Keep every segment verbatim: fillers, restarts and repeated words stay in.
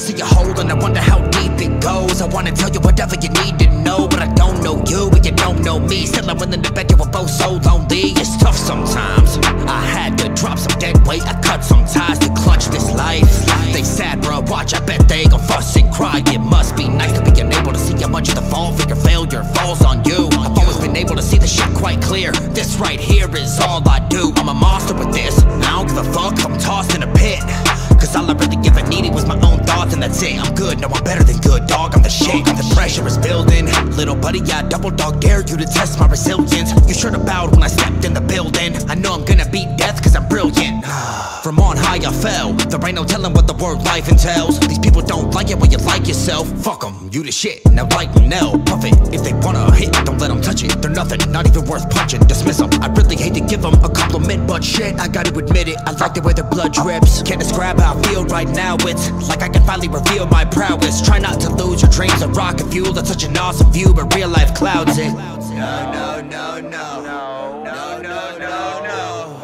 see a hole and I wonder how deep it goes. I wanna tell you whatever you need to know, but I don't know you and you don't know me. Still I'm willing to bet you we're both so lonely. It's tough sometimes. I had to drop some dead weight, I cut some ties to clutch this life. They sad bro, watch, I bet they gon' fuss and cry. It must be nice to be unable to see how much of the fall for your failure falls on you. I've always been able to see the shit quite clear. This right here is all I do. I'm a monster with this, I don't give a fuck if I'm tossed in a pit. Cause all I really ever needed was my own thoughts and that's it. I'm good, no I'm better than good, dog, I'm the shit. The pressure is building, little buddy, I double dog dare you to test my resilience. You should have bowed when I stepped in the building. I know I'm gonna beat death cause I'm brilliant. From on high I fell, there ain't no telling what the word life entails. These people don't like it when you like yourself. Fuck them, you the shit, now light them, now puff it. If they wanna hit, don't let them touch it. They're nothing, not even worth punching, dismiss them. I really hate to give them a compliment, but shit, I gotta admit it. I like the way their blood drips, can't describe how I feel right now. It's like I can finally reveal my prowess. Try not to lose your dreams of rocket fuel. That's such an awesome view, but real life clouds it. No, no, no, no, no, no, no, no, no, no,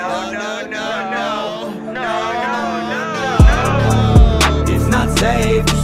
no, no, no, no, no. It's not safe.